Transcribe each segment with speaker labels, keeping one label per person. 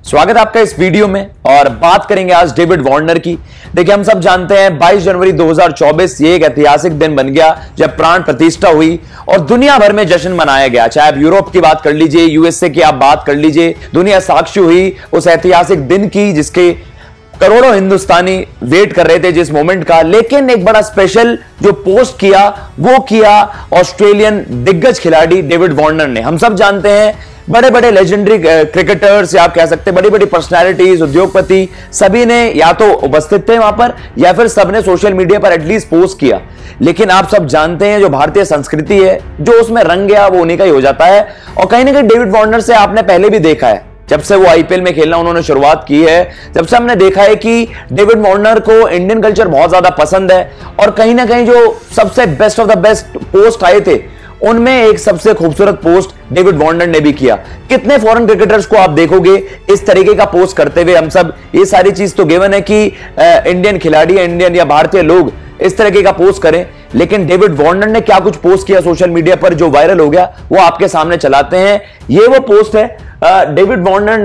Speaker 1: स्वागत है आपका इस वीडियो में और बात करेंगे आज डेविड वार्नर की। देखिए, हम सब जानते हैं 22 जनवरी 2024 ये एक ऐतिहासिक दिन बन गया जब प्राण प्रतिष्ठा हुई और दुनिया भर में जश्न मनाया गया। चाहे आप यूरोप की बात कर लीजिए, यूएसए की आप बात कर लीजिए, दुनिया साक्षी हुई उस ऐतिहासिक दिन की जिसके करोड़ों हिंदुस्तानी वेट कर रहे थे जिस मोमेंट का। लेकिन एक बड़ा स्पेशल जो पोस्ट किया वो किया ऑस्ट्रेलियन दिग्गज खिलाड़ी डेविड वार्नर ने। हम सब जानते हैं बड़े बड़े लेजेंडरी क्रिकेटर्स या आप कह सकते हैं बड़ी बड़ी पर्सनालिटीज, उद्योगपति, सभी ने या तो उपस्थित थे वहां पर या फिर सबने सोशल मीडिया पर एटलीस्ट पोस्ट किया। लेकिन आप सब जानते हैं जो भारतीय संस्कृति है, जो उसमें रंग गया वो उन्हीं का ही हो जाता है। और कहीं ना कहीं डेविड वार्नर से आपने पहले भी देखा है, जब से वो आईपीएल में खेलना उन्होंने शुरुआत की है, जब से हमने देखा है कि डेविड वार्नर को इंडियन कल्चर बहुत ज्यादा पसंद है। और कहीं ना कहीं जो सबसे best of the best post आए थे उनमें एक सबसे खूबसूरत पोस्ट डेविड वार्नर ने भी किया। कितने फॉरेन क्रिकेटर्स को आप देखोगे इस तरीके का पोस्ट करते हुए। हम सब ये सारी चीज तो गिवन है कि इंडियन खिलाड़ी, इंडियन या भारतीय लोग इस तरीके का पोस्ट करें, लेकिन डेविड वार्नर ने क्या कुछ पोस्ट किया सोशल मीडिया पर जो वायरल हो गया वो आपके सामने चलाते हैं। ये वो पोस्ट है, डेविड वार्नर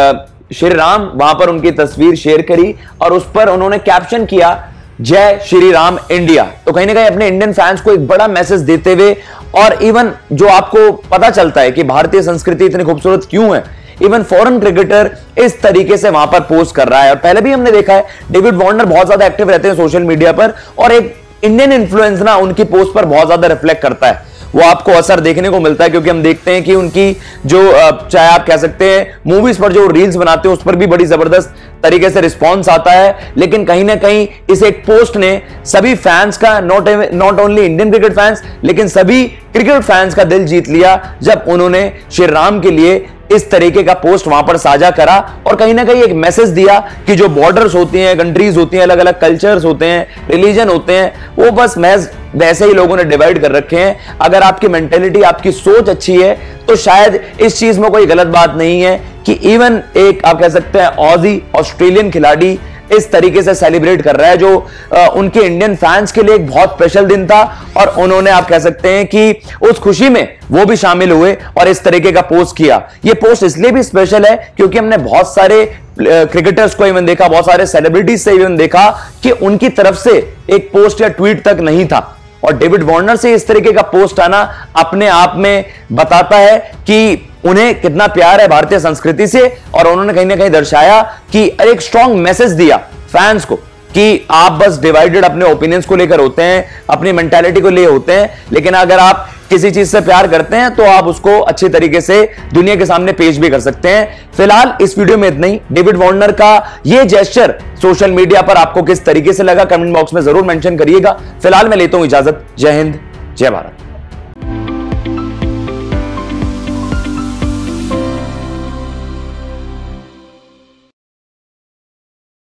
Speaker 1: ने श्री राम वहां पर उनकी तस्वीर शेयर करी और उस पर उन्होंने कैप्शन किया जय श्री राम इंडिया। तो कहीं ना कहीं अपने इंडियन फैंस को एक बड़ा मैसेज देते हुए, और इवन जो आपको पता चलता है कि भारतीय संस्कृति इतनी खूबसूरत क्यों है, इवन फॉरेन क्रिकेटर इस तरीके से वहां पर पोस्ट कर रहा है। और पहले भी हमने देखा है डेविड वार्नर बहुत ज्यादा एक्टिव रहते हैं सोशल मीडिया पर और एक इंडियन इन्फ्लुएंस ना उनकी पोस्ट पर बहुत ज्यादा रिफ्लेक्ट करता है। वो आपको असर देखने को मिलता है क्योंकि हम देखते हैं कि उनकी जो चाहे आप कह सकते हैं मूवीज पर जो रील्स बनाते हैं उस पर भी बड़ी जबरदस्त तरीके से रिस्पांस आता है। लेकिन कहीं ना कहीं इस एक पोस्ट ने सभी फैंस का, not only Indian cricket fans लेकिन सभी क्रिकेट फैंस का दिल जीत लिया जब उन्होंने श्री राम के लिए इस तरीके का पोस्ट वहां पर साझा करा और कहीं ना कहीं एक मैसेज दिया कि जो बॉर्डर्स होती हैं, कंट्रीज होती हैं, अलग अलग कल्चर्स होते हैं, रिलीजन होते हैं, वो बस महज वैसे ही लोगों ने डिवाइड कर रखे हैं। अगर आपकी मेंटेलिटी, आपकी सोच अच्छी है तो शायद इस चीज में कोई गलत बात नहीं है कि इवन एक आप कह सकते हैं ऑजी ऑस्ट्रेलियन खिलाड़ी इस तरीके से सेलिब्रेट कर रहा है जो उनके इंडियन फैंस के लिए एक बहुत स्पेशल दिन था। और उन्होंने आप कह सकते हैं कि उस खुशी में वो भी शामिल हुए और इस तरीके का पोस्ट किया। ये पोस्ट इसलिए भी स्पेशल है क्योंकि हमने बहुत सारे क्रिकेटर्स को इवन देखा, बहुत सारे सेलिब्रिटीज से इवन देखा कि उनकी तरफ से एक पोस्ट या ट्वीट तक नहीं था। और डेविड वार्नर से इस तरीके का पोस्ट आना अपने आप में बताता है कि उन्हें कितना प्यार है भारतीय संस्कृति से। और उन्होंने कहीं ना कहीं दर्शाया कि एक स्ट्रॉन्ग मैसेज दिया फैंस को कि आप बस डिवाइडेड अपने ओपिनियंस को लेकर होते हैं, अपनी मेंटालिटी को ले होते हैं, लेकिन अगर आप किसी चीज से प्यार करते हैं तो आप उसको अच्छे तरीके से दुनिया के सामने पेश भी कर सकते हैं। फिलहाल इस वीडियो में इतना ही। डेविड वार्नर का ये जेस्चर सोशल मीडिया पर आपको किस तरीके से लगा कमेंट बॉक्स में जरूर मेंशन करिएगा। फिलहाल मैं लेता हूं इजाजत। जय हिंद, जय भारत।